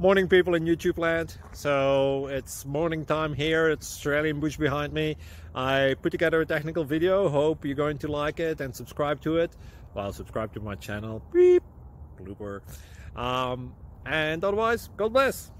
Morning, people in YouTube land. So it's morning time here. It's Australian bush behind me. I put together a technical video. Hope you're going to like it and subscribe to it. Well, subscribe to my channel. Beep. Blooper. And otherwise, God bless.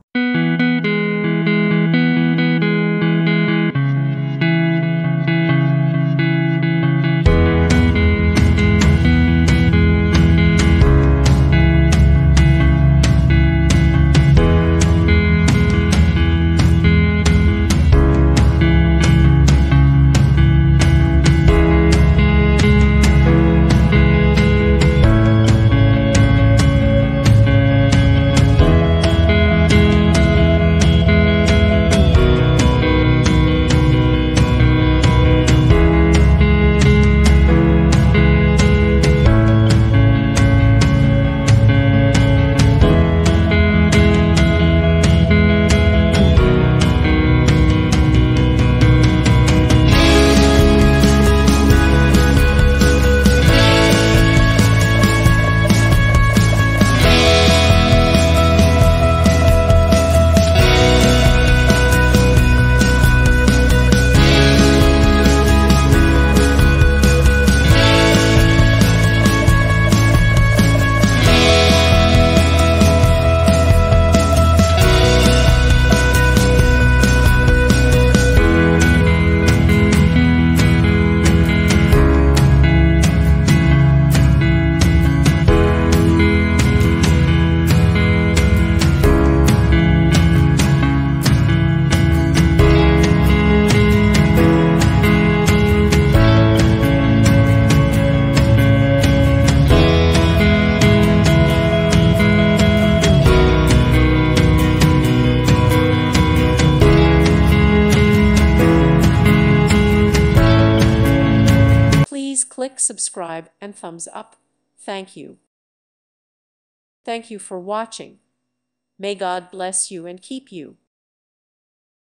Please click subscribe and thumbs up. Thank you. Thank you for watching. May God bless you and keep you.